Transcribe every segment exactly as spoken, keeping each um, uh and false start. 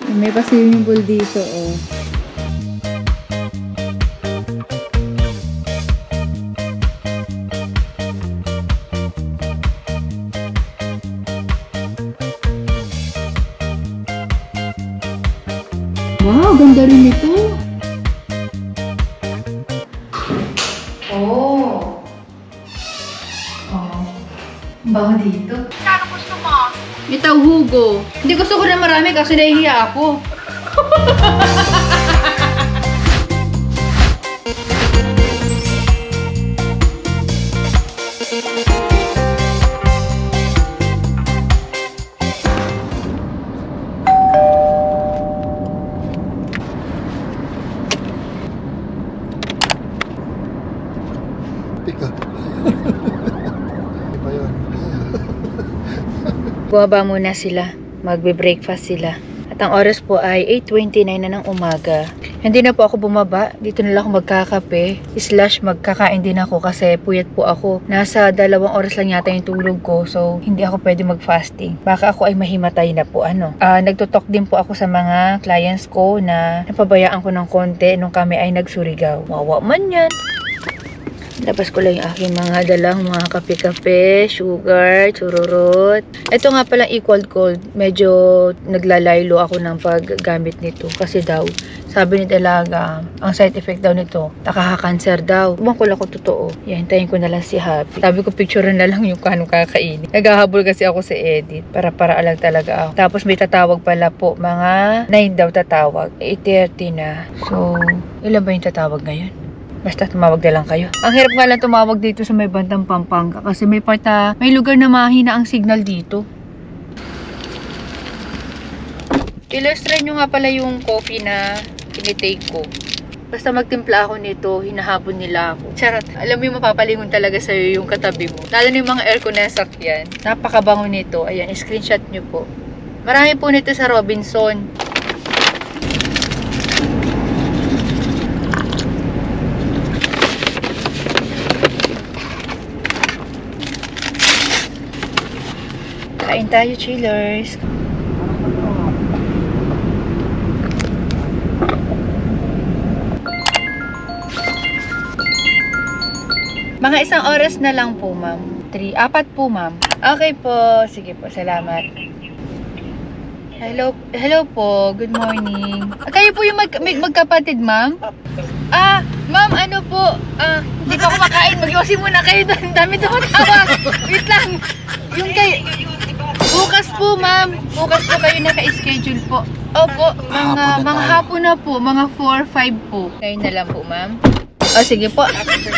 May pa-swimming pool dito, oh. Wow, ganda rin ito. Oh. Oh. Bago dito. Ano gusto mo? May tauhugo. Hindi gusto ko na marami kasi nahihiya ako. Tika. Iba yun. Bumaba muna sila. Magbe-breakfast sila. At ang oras po ay eight twenty-nine na ng umaga. Hindi na po ako bumaba. Dito na lang ako magkakape. Slash magkakain din ako kasi puyat po ako. Nasa dalawang oras lang yata yung tulog ko. So, hindi ako pwede mag-fasting. Baka ako ay mahimatay na po. Ano? Uh, nagtutok din po ako sa mga clients ko na napabayaan ko ng konti nung kami ay nagsurigaw. Wawa man yan. Labas ko lang yung aking mga dalang mga kape-kape, sugar, chururut. Ito nga palang equal cold. Medyo naglalaylo ako ng paggamit nito. Kasi daw, sabi ni Dalaga, ang side effect daw nito, nakaka-cancer daw. Ibang ko lang ko totoo. Yan, hintayin ko na lang si Happy. Sabi ko, picture na lang yung kanong kakainin. Naghahabol kasi ako sa edit. Para-para lang talaga ako. Tapos may tatawag pala po. Mga nine daw tatawag. eight thirty na. So, ilan ba yung tatawag ngayon? Basta tumawag na lang kayo. Ang hirap nga lang tumawag dito sa may bandang Pampanga kasi may part na, may lugar na mahina ang signal dito. Illustrate nyo nga pala yung coffee na tinitake ko. Basta magtimpla ako nito, hinahabon nila ako. Charot. Alam mo yung mapapalingon talaga sa'yo yung katabi mo. Lalo na yung mga aircon na sakyan. Napakabango nito. Ayan, screenshot nyo po. Marami po nito sa Robinson. Kain tayo, chillers. Mga isang oras na lang po, ma'am. Three, apat po, ma'am. Okay po. Sige po, salamat. Hello, hello po. Good morning. Kayo po yung mag, mag, magkapatid, ma'am? Ah, ma'am, ano po? Ah, hindi pa ako makain. Mag-iwasin muna kayo doon. Dami tumatawag. Wait lang. Yung kay... Bukas po, ma'am. Bukas po kayo naka-schedule po. Opo, mga, mga hapon na po. Mga four, five po. Kayo na lang po, ma'am. O, sige po.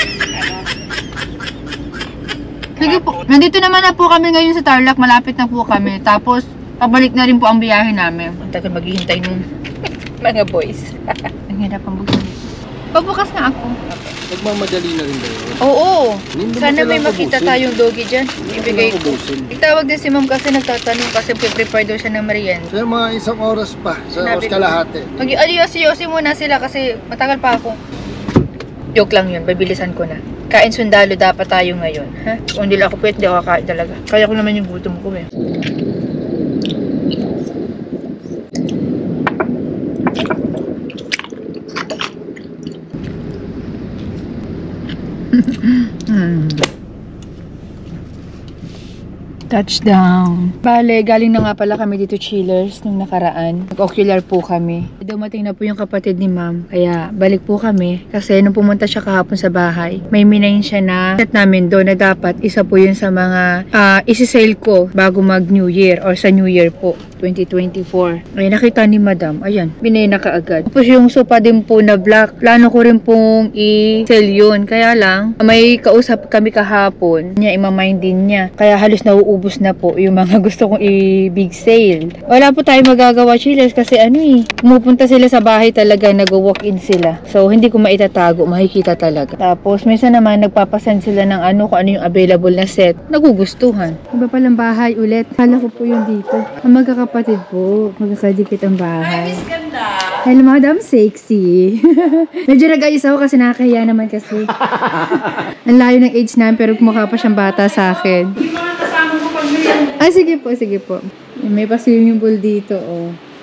Sige po. Nandito naman na po kami ngayon sa Tarlac. Malapit na po kami. Tapos, pabalik na rin po ang biyahe namin. Ang tagal maghihintay nung mga boys. Ang hirap ang buksan dito. Pabukas na ako. Nagmamadali na rin ba yun? Oo. Hindi Sana may makita ubusin. tayong doggy dyan. Ibigay ko. Ubusin. Itawag din si ma'am kasi nagtatanong kasi prepare daw siya ng merienda. So mga isang oras pa. Sa Sinabi oras ko. kalahati. Mag-aliyosi-yosi muna sila kasi matagal pa ako. Joke lang yun. Bibilisan ko na. Kain sundalo dapat tayo ngayon. Ha? Kung hindi lang ako pwede, hindi ako kakain talaga. Kaya ko naman yung gutom ko eh. hmm. Touchdown. Bale, galing na nga pala kami dito, chillers, nung nakaraan. Nag-ocular po kami. Dumating na po yung kapatid ni ma'am. Kaya, balik po kami. Kasi nung pumunta siya kahapon sa bahay, may minayin siya na set namin doon na dapat isa po yun sa mga uh, isi-sale ko bago mag-New Year or sa New Year po, twenty twenty-four. Ay, nakita ni madam. Ayan, binayin na kaagad. Tapos yung sopa din po na black, plano ko rin pong i-sell yun. Kaya lang, may kausap kami kahapon. Niya, imamind din niya. Kaya halos nauubos na po yung mga gusto kong i-big sale. Wala po tayo magagawa, chillers, kasi ano eh, pumupunta sila sa bahay talaga, nag-walk-in sila. So, hindi ko maitatago, makikita talaga. Tapos, minsan naman, nagpapasend sila ng ano, kung ano yung available na set. Nagugustuhan. Iba palang bahay ulit. Kala ko po yung dito. Ang magkakapatid po, magkakadikit ang bahay. Ay, Miss Ganda. Hello, madam, sexy. Medyo nag-ayos ako kasi nakakahiya naman kasi. Ang layo ng age namin, pero kumukha pa siyang bata sa akin. Yung mga kasama mo pag may Ay, sige po, sige po. May pa-swimming pool dito, oh.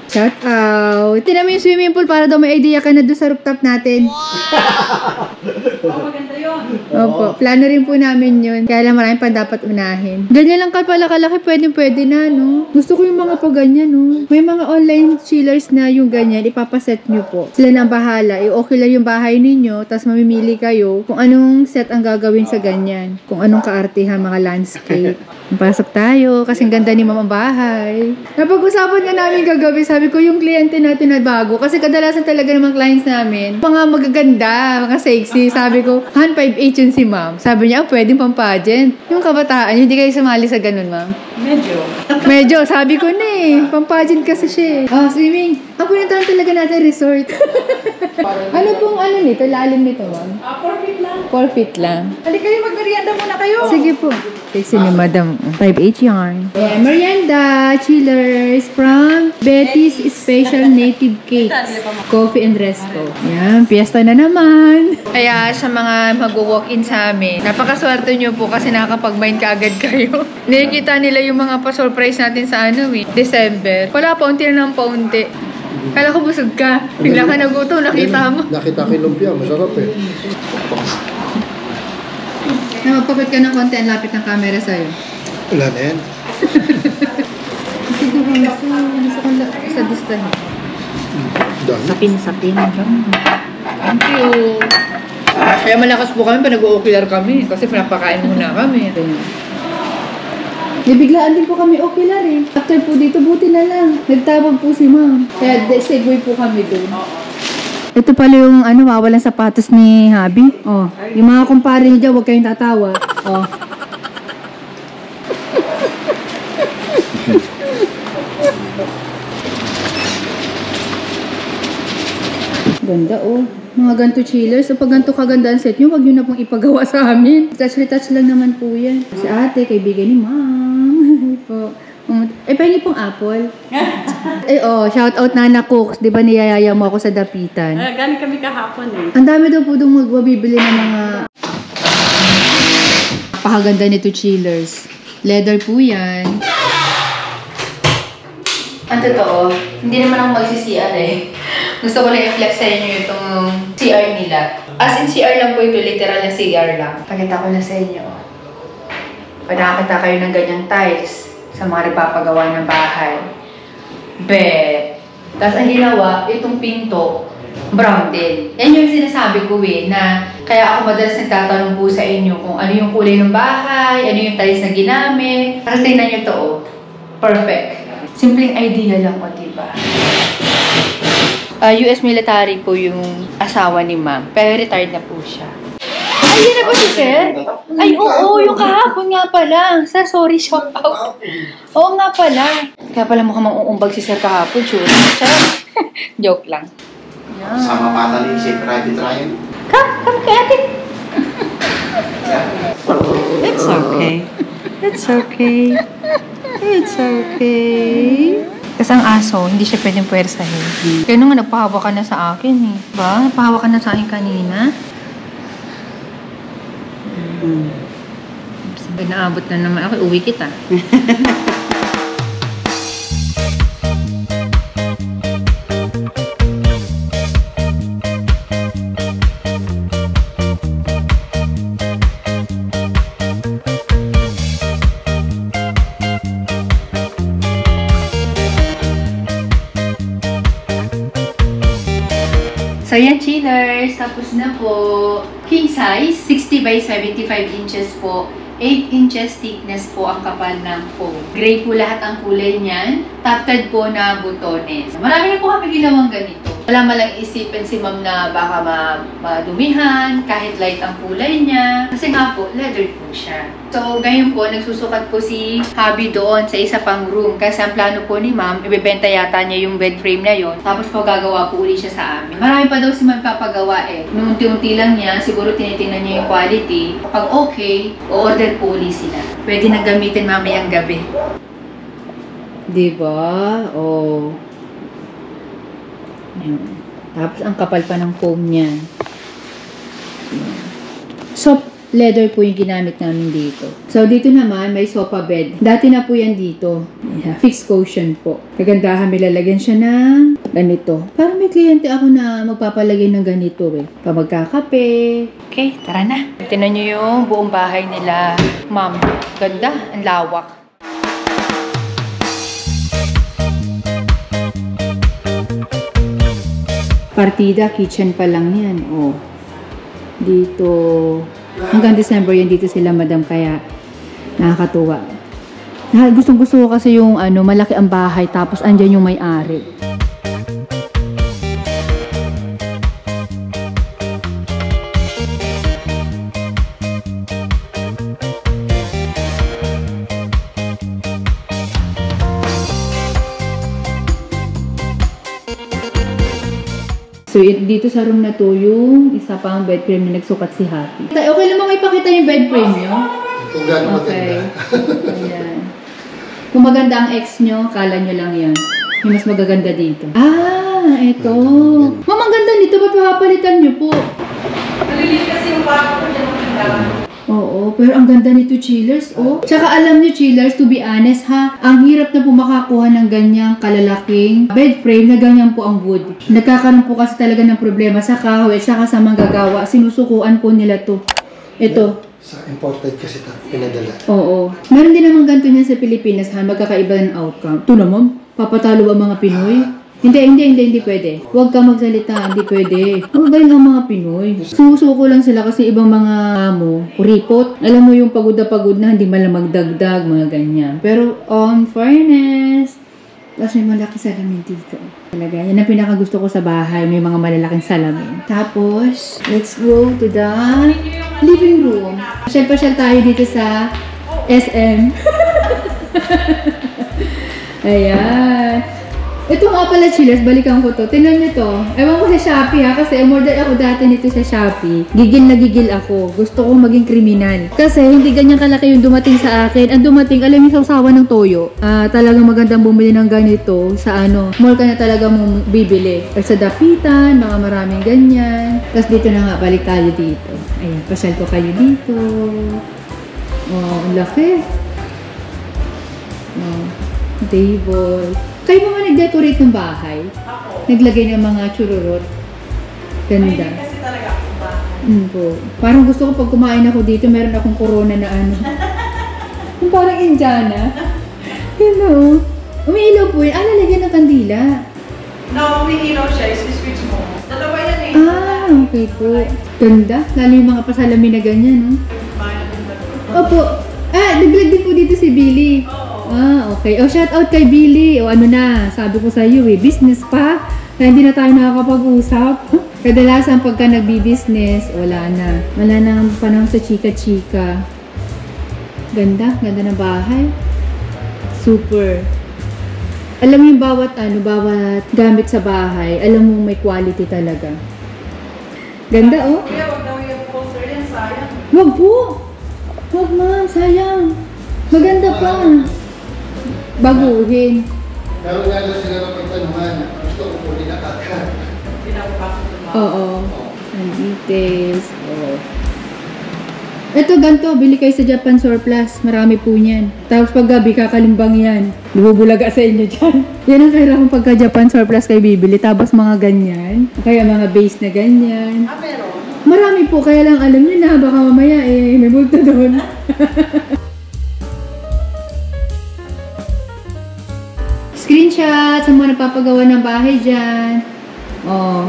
Shout out! Tinan mo yung swimming pool para daw may idea ka na doon sa rooftop natin. Oh, maganda yun. Opo, plano rin po namin yun. Kaya lang marami pa dapat unahin. Ganyan lang ka pala kalaki, pwede pwede na, no? Gusto ko yung mga pa ganyan, no? May mga online chillers na yung ganyan, ipapaset nyo po. Sila na ang bahala. I-okay lang yung bahay ninyo, tapos mamimili kayo kung anong set ang gagawin sa ganyan. Kung anong kaartihan, mga landscape. Pasok tayo, kasi ang ganda ni mamang bahay. Napag-usapan nga namin kagabi, sabi ko yung kliyente natin na bago, kasi kadalasan talaga ng mga clients namin, mga magaganda, mga sexy. Sabi ko, Han, five eight yun si ma'am. Sabi niya, oh, pwedeng pang pageant. Yung kabataan, hindi kayo sumali sa ganun, ma'am? Medyo. Medyo, sabi ko na eh. Pang pageant kasi siya eh. Oh, swimming. Ang punitahan talaga natin resort. Ano pong ano nito? Lalim nito, ma'am? Ah, four feet lang. four feet lang. Halika kayo, magmerienda muna kayo. Sige po. Sexy ni madam. five eight yarn. Yeah, merienda, chillers from Betty's Special Native Cakes. Coffee and Resto. Yan, piyesta na naman. Kaya sa mga mag-walk-in sa amin, napakaswerte nyo po kasi nakakapag-mind ka agad kayo. Nakikita nila yung mga pa-surprise natin sa ano eh, December. Wala, paunti na ng paunti. Kala ko busog ka. Bigla ka nagutom, nakita mo. Nakita ko yung lumpia, masarap eh. Na magpapit ka ng konti, ang lapit ng camera sa'yo. Wala na yan. Ito ko gusto, gusto ko la- sa distahan. Dami. Sapin-sapin. Thank you. Kaya malakas po kami pa nag-o-ocular kami kasi pinapakain muna kami. Nabiglaan din po kami ocular eh. After po dito, buti na lang. Nagtabag po si ma'am. Kaya de- segue po kami doon. Ito pala yung ano, mawalang sapatos ni Habi. Oh, yung mga kumpare niyo dyan, huwag kayong tatawa. Oh. Ganda oh. Mga ganto chillers. So pag ganto kaganda ang set nyo, wag nyo na pong ipagawa sa amin. Touch-retouch lang naman po yan. Si ate, kaibigan ni ma'am. po. Um, eh, pahingi pong apple. Eh, oh, shout out Nana Cooks. Di ba niyayaya mo ako sa dapitan? Ah, galing kami kahapon eh. Ang dami daw po doon magbibili ng mga pakaganda nito chillers. Leather po yan. Ang totoo, hindi naman ako magsi-C R eh. Gusto ko lang i-flex sa inyo itong C R nila. As in C R lang po ito, literal na C R lang. Pakita ko na sa inyo. Pag nakakita kayo ng ganyang tiles sa mga nagpapagawa ng bahay. Bet. Tapos ang ginawa, itong pinto, brown din. Yan yung sinasabi ko eh, na kaya ako madalas nagtatanong po sa inyo kung ano yung kulay ng bahay, ano yung tiles na ginamit. Kasi tingnan nyo to oh. Perfect. Simpleng idea lang o, diba? Uh, U S military po yung asawa ni ma'am. Pero retired na po siya. Ay, yun na ba si sir? Ay, oo, yung kahapon nga pala. Sir, sorry, shout out. Oo nga pala. Kaya pala mukhang mang-uumbag si sir kahapon, sure. Joke lang. Yeah. Sama pata ni si Private Ryan. Come, come kay ate. It's okay. It's okay. It's okay. Kasi ang aso, hindi siya pwedeng puwersahin. Kaya nung nagpahawa ka na sa akin eh. Ba? Nagpahawa ka na sa akin kanina. Hmm. Pag naabot na naman ako, uwi kita. So, yan, chillers. Tapos na po. King size, sixty by seventy-five inches po. eight inches thickness po ang kapal ng foam. Gray po lahat ang kulay niyan. Tufted po na butones. Marami na po kami ginawang ganito. Wala malang isipin si ma'am na baka ma madumihan, kahit light ang kulay niya. Kasi nga po, leather po siya. So, ngayon po, nagsusukat po si Habi doon sa isa pang room. Kasi ang plano po ni ma'am, ibebenta yata niya yung bed frame na yon. Tapos po, gagawa po uli siya sa amin. Marami pa daw si ma'am papagawa eh. Nung unti-unti lang niya, siguro tinitingnan niya yung quality. Kapag okay, o-order po uli sila. Pwede na gamitin mamayang gabi. Diba? Oh. Yan. Tapos, ang kapal pa ng foam niyan. So, leather po yung ginamit namin dito. So, dito naman, may sofa bed. Dati na po yan dito. Yeah, fixed cushion po. Kagandahan, may lalagyan siya ng ganito. Parang may kliyente ako na magpapalagay ng ganito eh. Pa magkakape. Okay, tara na. Tingnan nyo yung buong bahay nila. Ma'am, ganda. Ang lawak. Partida, kitchen pa lang yan. Oh. Dito. Hanggang December yan dito sila, madam. Kaya nakakatuwa. Gustong gusto ko kasi yung ano, malaki ang bahay. Tapos andyan yung may-ari. So, dito sa room na to, yung isa pang bed frame na nagsukat si Happy. Okay lang mo ipakita yung bed frame nyo? Kung gaano Okay. maganda. Ayan. Kung maganda ang ex nyo, kala nyo lang yan. Yung mas magaganda dito. Ah, eto. Ma'am, ang ganda nito. Ba't papalitan nyo po? Nalilig kasi yung bago ko dyan ang tindahan. Oo, pero ang ganda nito, chillers, oh. Tsaka alam niyo, chillers, to be honest, ha, ang hirap na po makakuha ng ganyang kalalaking bed frame na ganyan po ang wood. Nagkakaroon po kasi talaga ng problema sa kahoy at saka sa manggagawa. Sinusukuan po nila to. Ito. Sa imported kasi ito, pinadala. Oo. Meron din naman ganito niya sa Pilipinas, ha, magkakaiba ng outcome. Ito naman, papatalo ba mga Pinoy? Hindi, hindi, hindi, hindi pwede. Huwag ka magsalita, hindi pwede. Ang galing ng mga Pinoy. Susuko lang sila kasi ibang mga amo, kuripot. Alam mo yung pagod na pagod na, hindi malang magdagdag, mga ganyan. Pero, on fairness, kasi may malaki salamin dito. Talaga, yan ang pinakagusto ko sa bahay, may mga malalaking salamin. Tapos, let's go to the living room. Pasyal-pasyal tayo dito sa S M. Ayan. Ito nga pala, chillers, balikan ko to. Tingnan nyo to. Ewan ko sa Shopee ha, kasi umorder ako dati nito sa Shopee. Gigil na gigil ako. Gusto ko maging kriminal. Kasi hindi ganyan kalaki yung dumating sa akin. Ang dumating, alam yung sausawan ng toyo. Ah, talagang magandang bumili ng ganito sa ano. Mall ka na talaga mong bibili. Or sa dapitan, mga maraming ganyan. Tapos dito na nga, balik tayo dito. Ayan, pasyal ko kayo dito. Oh, ang laki. Oh, table. Kayo ba nag-decorate ng bahay? Ako. Naglagay ng mga chururot? Ganda. Mahilig kasi talaga ako sa bahay. Mm po. Parang gusto ko pag kumain ako dito, meron akong corona na ano. Yung parang Indiana. You know. Umiilaw po yun. Ah, lalagyan ng kandila. No, may ilaw siya. Is-switch mo. Dalawa yan eh. Ah, okay po. Ganda. Lalo yung mga pasalamin na ganyan, no? Opo. Ah, naglag din po dito si Billy. Oo. Ah, okay. O, shout out kay Billy. O, ano na, sabi ko sa iyo eh, business pa. Kaya hindi na tayo nakakapag-usap. Kadalasan pagka nagbi-business, wala na. Wala na ang panahon sa chika-chika. Ganda, ganda ng bahay. Super. Alam mo yung bawat ano, bawat gamit sa bahay, alam mo may quality talaga. Ganda, oh. Kuya, wag daw yung poster yan. Sayang. Wag po. Wag ma'am, sayang. Maganda pa. Baguhin. Pero nga lang sila ng pagtanungan, gusto ko po dinakaka. Pinapapasok ng mga. Oo. Ang details. Oo. Ito, ganito. Bili kayo sa Japan Surplus. Marami po niyan. Tapos pag gabi, kakalimbang yan. Bubulaga sa inyo dyan. Yan ang kaya kung pagka Japan Surplus kayo bibili. Tapos mga ganyan. Kaya mga base na ganyan. Ah, meron. Marami po. Kaya lang alam niyo na. Baka mamaya eh, may multo doon. Screenshot sa mga nagpapagawa ng bahay dyan. Oh.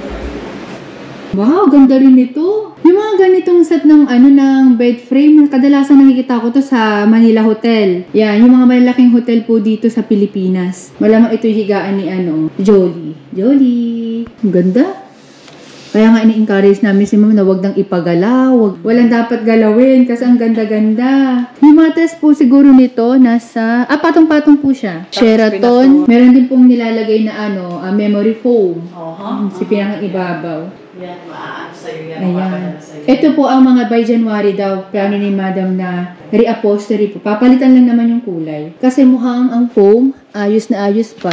Wow, ganda rin ito. Yung mga ganitong set ng ano ng bed frame, kadalasan nakikita ko to sa Manila Hotel. Yan, yung mga malalaking hotel po dito sa Pilipinas. Malamang ito yung higaan ni ano, Jolie. Jolie. Ang ganda. Kaya nga ini-encourage namin si ma'am na wag nang ipagalaw. Wag, walang dapat galawin kasi ang ganda-ganda. Yung mattress po siguro nito nasa, ah patong-patong po siya. Sheraton. Meron din pong nilalagay na ano, uh, memory foam. Oho. Si pinakang ibabaw. Yan, maaan sa'yo yan. Ayan. Mapapadala sa'yo. Ito po ang mga by January daw, plano ni madam na reupholstery po. Papalitan lang naman yung kulay. Kasi mukhang ang foam, ayos na ayos pa.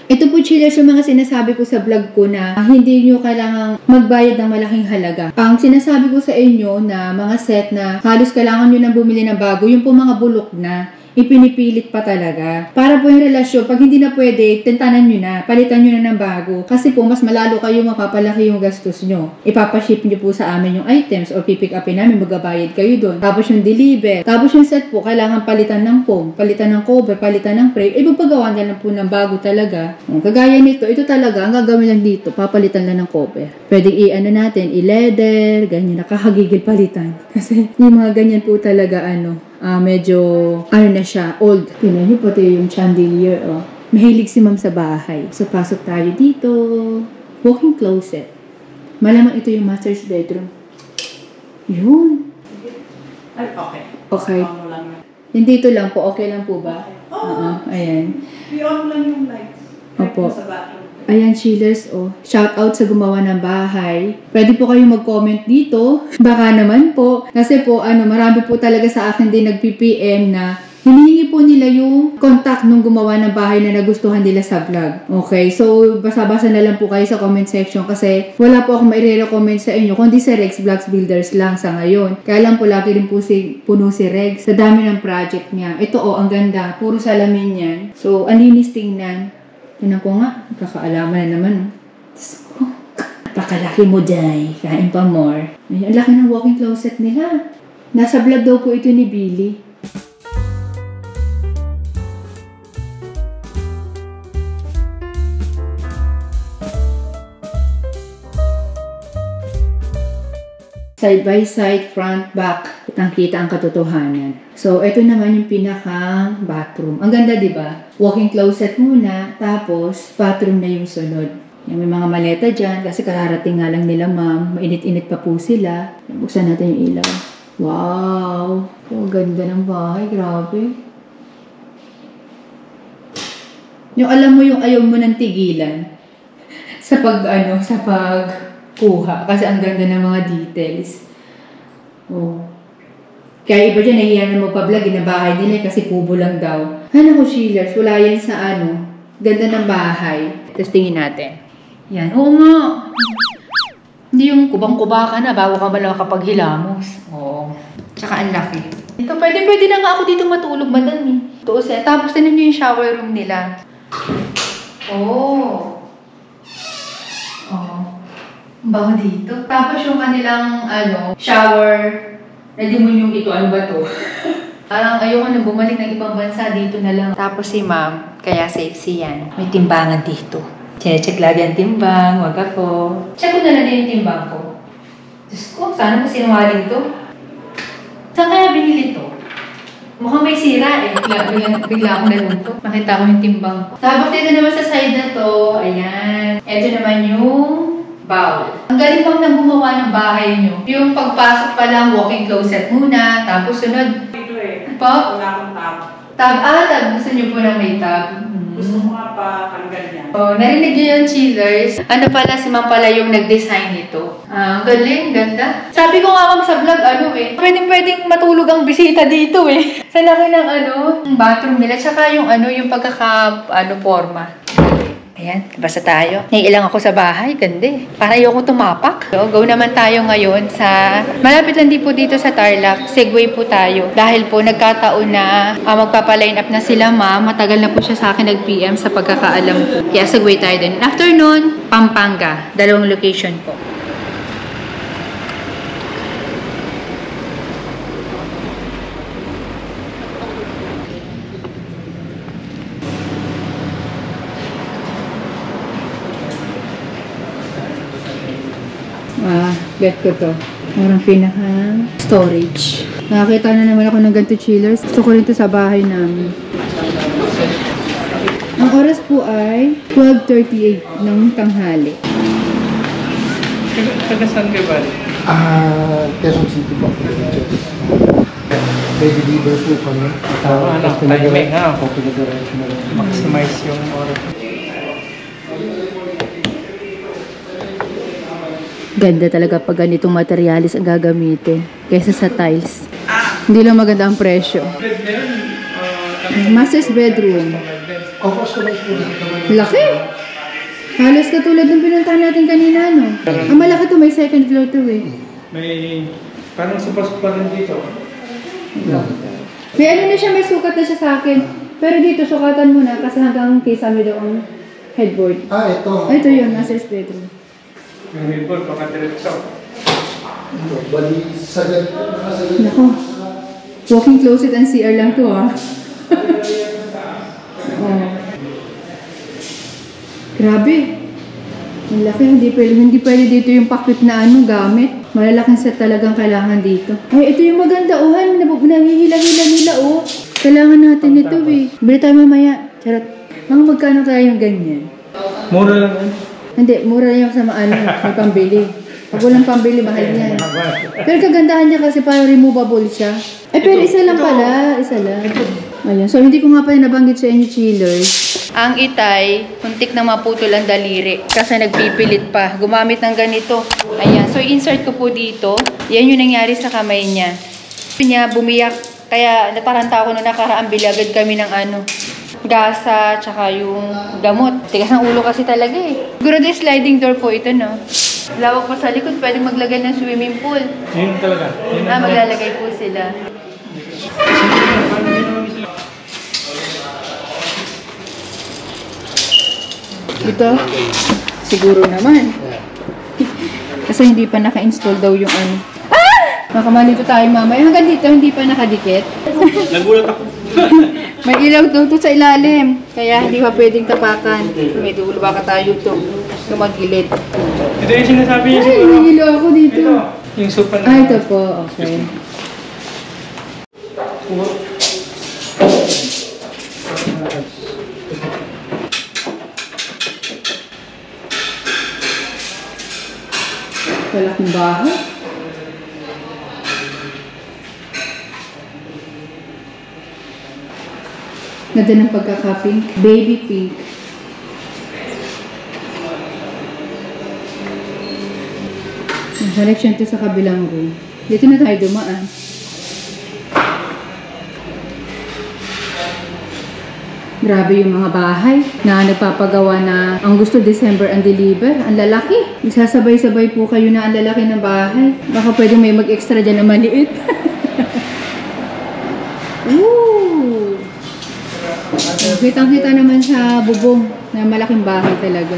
Ito po chillers yung mga sinasabi ko sa vlog ko na hindi nyo kailangang magbayad ng malaking halaga. Ang sinasabi ko sa inyo na mga set na halos kailangan nyo nang bumili ng bago, yung po mga bulok na, ipinipilit pa talaga. Para po yung relasyon, pag hindi na pwede, tentanan nyo na, palitan nyo na ng bago. Kasi po, mas malalo kayo mapapalaki yung gastos nyo. Ipapaship nyo po sa amin yung items o pipick upin namin, magabayad kayo doon. Tapos yung deliver. Tapos yung set po, kailangan palitan ng foam, palitan ng cover, palitan ng frame. Ipagpagawa nyo lang po ng bago talaga. Kagaya nito, ito talaga, ang gagawin lang dito, papalitan lang ng cover. Pwede i-ano natin, i-leather, ganyan, nakakagigil palitan. Kasi yung mga ganyan po talaga, ano, Uh, medyo, ano na siya, old. Tingnan niyo pati yung chandelier, oh. Mahilig si ma'am sa bahay. So, pasok tayo dito. Walking closet. Malamang ito yung master's bedroom. Yun. Ay, okay. Okay. Ano lang yun. Yung dito lang po, okay lang po ba? Oo. Oo, ayan. I-on lang yung lights. Opo. Sa bathroom. Ayan, chillers, oh. Shout out sa gumawa ng bahay. Pwede po kayong mag-comment dito. Baka naman po. Kasi po, ano, marami po talaga sa akin din nag-P P M na hinihingi po nila yung contact nung gumawa ng bahay na nagustuhan nila sa vlog. Okay, so basa-basa na lang po kayo sa comment section kasi wala po akong maire-recommend sa inyo kundi si Rex Vlogs Builders lang sa ngayon. Kaya lang po lagi rin po si, puno si Rex sa dami ng project niya. Ito oh, ang ganda. Puro salamin yan. So, ang linis tingnan. Tingnan ko nga, kakaalaman na naman. Oh, pakalaki mo, Jai. Kain pa more. Ay, ang laki ng walk-in closet nila. Nasa vlog daw po ito ni Billy. Side by side, front, back. Kitang-kita ang katotohanan. So, ito naman yung pinakang bathroom. Ang ganda, di ba? Walk-in closet muna, tapos bathroom na yung sunod. Yung may mga maleta dyan, kasi kararating nga lang nila, ma'am. Mainit-init pa po sila. Buksan natin yung ilaw. Wow! Oh, ganda ng bahay. Grabe. Yung alam mo yung ayaw mo ng tigilan. sa pag, ano, sa pag... kuha. Kasi ang ganda ng mga details. Oh. Kaya iba dyan, nahiya na magpa-vlog, ginabahay nila kasi kubo lang daw. Ano ko, Sheilers, wala yan sa ano. Ganda ng bahay. Tapos tingin natin. Yan. Oo nga. Hindi yung kubang-kuba ka na bago ka ba lang kapaghilamos. Oo. Tsaka ang laki. Ito, pwede-pwede na nga ako dito matulog, madam eh. Tuos eh. Tapos tinan nyo yung shower room nila. Oh. Oh. Bago dito. Tapos yung kanilang, ano, shower. Ready mo yung ito. Ano ba to? Parang ayoko na bumalik ng ibang bansa. Dito na lang. Tapos si ma'am, kaya sexy yan. May timbangan dito. Check lagi ang timbang. Wag ako. Check ko na lang din yung timbang ko. Diyos ko, sana mo sinungaling to. Saan kaya binili to? Mukhang may sira eh. Bigla, bigla, bigla akong nalunto. Makita ko yung timbang ko. Tapos dito naman sa side na to, ayan. Ito naman yung bowl. Ang galing pang nang gumawa ng bahay nyo. Yung pagpasok pa lang, walk-in closet muna, tapos sunod. Ito eh. Pa? Wala akong tab. Tab, ah, tab. Gusto nyo po na may tab. Hmm. Gusto ko nga pa tanggal yan. Oh, narinig nyo yung chillers. Ano pala, si ma'am pala yung nag-design nito. Ah, ang galing, ganda. Sabi ko nga ma'am sa vlog, ano eh, pwedeng-pwedeng matulog ang bisita dito eh. Sa laki ng ano, bathroom nila, tsaka yung ano, yung pagkaka, ano, forma. Ayan, basta tayo. Naiilang ako sa bahay, ganda eh. Para ayoko tumapak. So, go naman tayo ngayon sa... Malapit lang din po dito sa Tarlac. Segway po tayo. Dahil po nagkataon na uh, magpapaline up na sila ma. Matagal na po siya sa akin nag-P M sa pagkakaalam ko. Kaya segway tayo din. After nun, Pampanga. Dalawang location po. Ah, get ko to. Parang pinaka-storage. Nakakita na naman ako ng ganito chillers. Gusto ko rin to sa bahay namin. Ang oras po ay twelve thirty-eight ng tanghali. Taga saan kayo ba? Ah, Quezon City po. May deliver po kami. Tama, ano, timing ha. Pinag-direction na lang. Maximize yung oras. Ganda talaga pag ganitong materialis ang gagamitin kaysa sa tiles. Hindi lang maganda ang presyo. Master's bedroom. Kukustomize po dito naman. Laki! Halos katulad ng pinuntahan natin kanina, no? Ang malaki to, may second floor to eh. May, parang supasok pa rin dito. May ano na siya, may sukat na siya sa akin. Pero dito, sukatan mo na kasi hanggang kisame daw ang headboard. Ah, ito. Ah, ito yun, master's bedroom. Yung headboard, baka diretso. Bali, sagad. Nakasagad. Nako, walking closet and C R lang to ah. Oh. Grabe. Ang laki, hindi pwede, hindi pwede dito yung pakit na ano, gamit. Malalaking set talagang kailangan dito. Ay, ito yung maganda, oh, han, nahihila-hila nila, oh. Kailangan natin ito, eh. Bili tayo mamaya. Charot. Mga magkano kaya yung ganyan? Mura lang yan. Hindi, mura yung sa ano, may pambili. Pag walang pambili, mahal yan. Pero kagandahan niya kasi parang removable siya. Eh, pero isa lang pala. Isa lang. Ayan. So, hindi ko nga pala nabanggit sa inyo, chillers. Ang itay, muntik na maputol ang daliri. Kasi nagpipilit pa. Gumamit ng ganito. Ayan. So, insert ko po dito. Yan yung nangyari sa kamay niya. Niya, bumiyak. Kaya nataranta ako nung nakaraan. Bili agad kami ng ano, gasa, tsaka yung gamot. Tigas ng ulo kasi talaga eh. Siguro din sliding door po ito, no? Lawak po sa likod, pwedeng maglagay ng swimming pool. Yun talaga. Yun Ah, maglalagay po sila. Ito, siguro naman. Kasi hindi pa naka-install daw yung ano. Ah! Makamalito tayo mamaya. Hanggang dito, hindi pa nakadikit. Nagulat ako. May ilaw to, to sa ilalim. Kaya hindi pa pwedeng tapakan. May dulo baka tayo to. Lumagilid. Ito yung sinasabi niya Ay, siguro. hinihilo ako dito. Ito, yung sopa na. Ah, ito po. Okay. Malaking bahay. Ganda ng pagkaka-pink. Baby pink. Yung connection to sa kabilang room. Dito na tayo dumaan. Grabe yung mga bahay na nagpapagawa na ang gusto December ang deliver. Ang lalaki. Isasabay-sabay po kayo na ang lalaki ng bahay. Baka pwedeng may mag-extra dyan na maliit. Ooh! Kitang-kita naman sa bubong na malaking bahay talaga.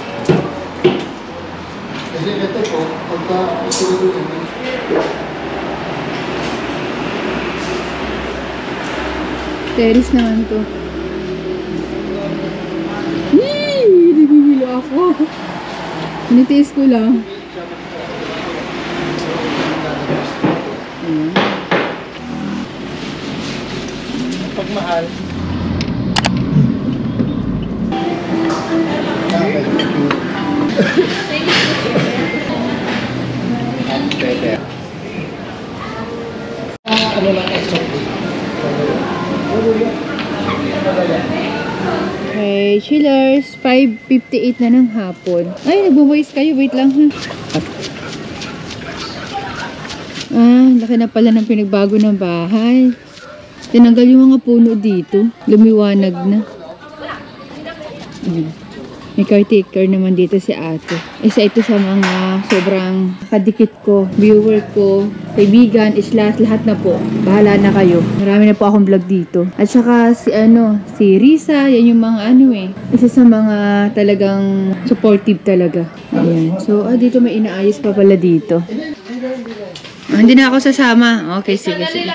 Kasi ito po, pagka ito Terrace naman to. Yee! Nagigilo ako. Nitiis ko lang. Ayan. Pagmahal. ano lang extra po. Okay, chillers. five fifty-eight na ng hapon. Ay, nagbo-voice kayo. Wait lang ha. Ah, laki na pala ng pinagbago ng bahay. Tinanggal yung mga puno dito. Lumiwanag na. Ayan. May caretaker naman dito si ate. Isa ito sa mga sobrang kadikit ko, viewer ko, kaibigan, islas, lahat na po. Bahala na kayo. Marami na po akong vlog dito. At saka si ano, si Risa, yan yung mga ano eh. Isa sa mga talagang supportive talaga. Ayan. So, ah, dito may inaayos pa pala dito. Ah, hindi na ako sasama. Okay, sige, sige.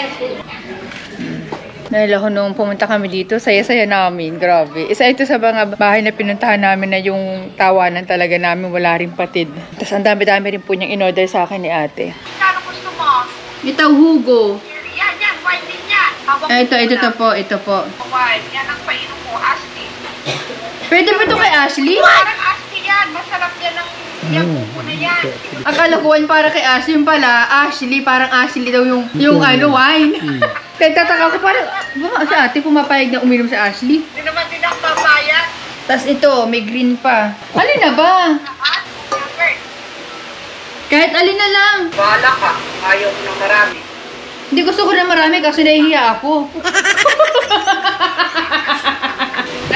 Dahil ako nung pumunta kami dito, saya-saya namin. Grabe. Isa ito sa mga bahay na pinuntahan namin na yung tawanan talaga namin, wala rin patid. Tapos ang dami-dami rin po niyang in-order sa akin ni ate. Kano gusto mo? Ito, Hugo. Yan, yan. Wine din yan. Habang Ah, ito, ito to po, ito po. wine. Yan ang painom ko. Ashley. Pwede ba ito kay Ashley? Parang Ashley yan. Masarap yan ang yung kuko na yan. Akala ko wine para kay Ashley. Yung pala, Ashley, parang Ashley daw yung, yung ano, wine. Kaya tataka ko parang, ba, si ate pumapayag na uminom sa Ashley. Hindi naman din ang papaya. Tapos ito, may green pa. Alin na ba? At, yogurt. Kahit alin na lang. Bahala ka. Ayaw ko ng marami. Hindi gusto ko na marami kasi nahihiya ako.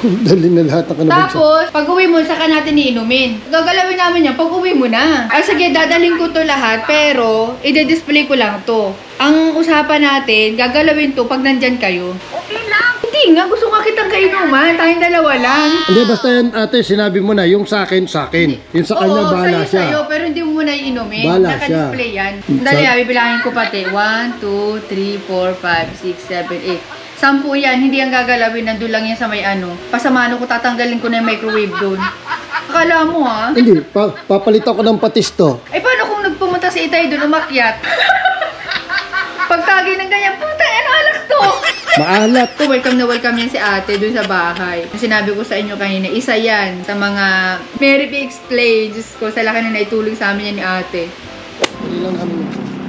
Dali na lahat ng kanabag. Tapos, pag uwi mo, saka natin iinumin. Gagalawin namin yan pag uwi mo na. Ah, sige, dadaling ko to lahat, pero i-display ko lang to. Ang usapan natin, gagalawin to pag nandyan kayo. Okay lang. Hindi nga, gusto nga kitang kainuman. Tayong dalawa lang. Hindi, basta yan ate, sinabi mo na, yung sa akin, sa akin. Yung sa kanya, Oo, bahala sa'yo, siya. sa'yo, pero hindi mo muna iinumin. Bahala Naka-display siya. yan. Sa- Dali, ah, bibilangin ko pati. one, two, three, four, five, six, seven, eight. Sampu yan, hindi yan gagalawin. Nandun lang yan sa may ano. Pasamano ko, tatanggalin ko na yung microwave doon. Akala mo ha? Hindi, pa papalitan ko ng patis to. Eh paano kung nagpumunta si Itay doon umakyat? Pagtagay ng ganyan, puta, ano alak to? Maalat. So, welcome na welcome yan si ate doon sa bahay. Sinabi ko sa inyo kanina, isa yan sa mga Mary P. Explain. Diyos ko, sa laki na naitulong sa amin yan ni ate. Hindi lang kami.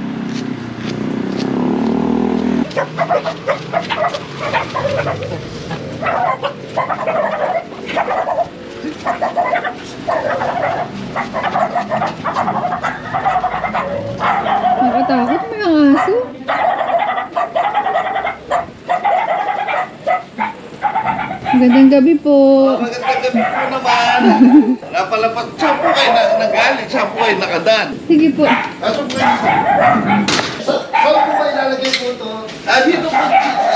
Nakatakot, may aso. Magandang gabi po. Magandang gabi po naman. Napalapat. Saan po kayo na, nagaling? Saan po kayo nakadaan? Sige po. Kaso po kayo. Sa, saan po ba ilalagay po ito? Ah, dito po.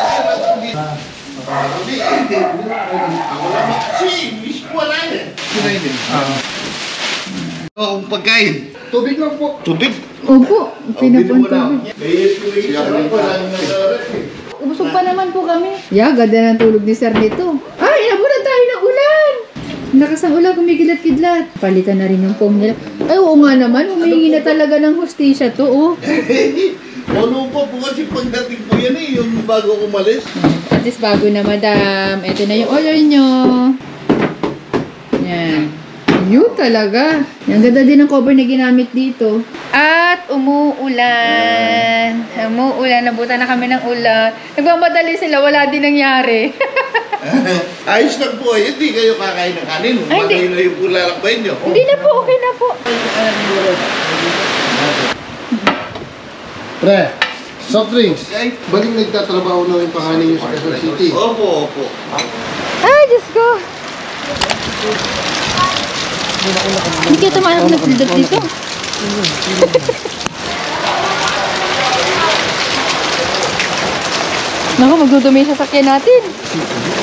Hindi, hindi. Ako naman kasi, wish ko wala yan. Kinainin. Oo, ang pagkain. Tubig lang po. Tubig. Opo, pinapunta. May escalation ako lang na Ubusog pa naman po kami. Yeah, ganda ng tulog ni Sir nito. Ay, nabunan tayo ng ulan! Lakas ng ulan, kumikilat-kidlat. Palitan na rin yung foam nila. Ay, oo nga naman, humihingi na talaga ng hustisya to, oh. Ano pa po kasi pagdating ko yan eh, yung bago umalis. At least bago na, madam. Ito na yung order nyo. Yan. Yun talaga. Ang ganda din ng cover na ginamit dito. At umuulan. Umuulan. Nabutan na kami ng ulan. Nagmamadali sila. Wala din nangyari. Ayos lang po eh, hindi kayo kakain ng kanin. Ay, hindi. Magayon na yung lalakbayin nyo. Hindi na po. Okay na po. Pre, soft drinks. Ay, Baling nagtatrabaho na yung panganin niyo sa Quezon City. opo, opo. Ay, Diyos ko. Hindi kaya tumanak na pildot dito. Naku, magdudumi sa sakyan natin.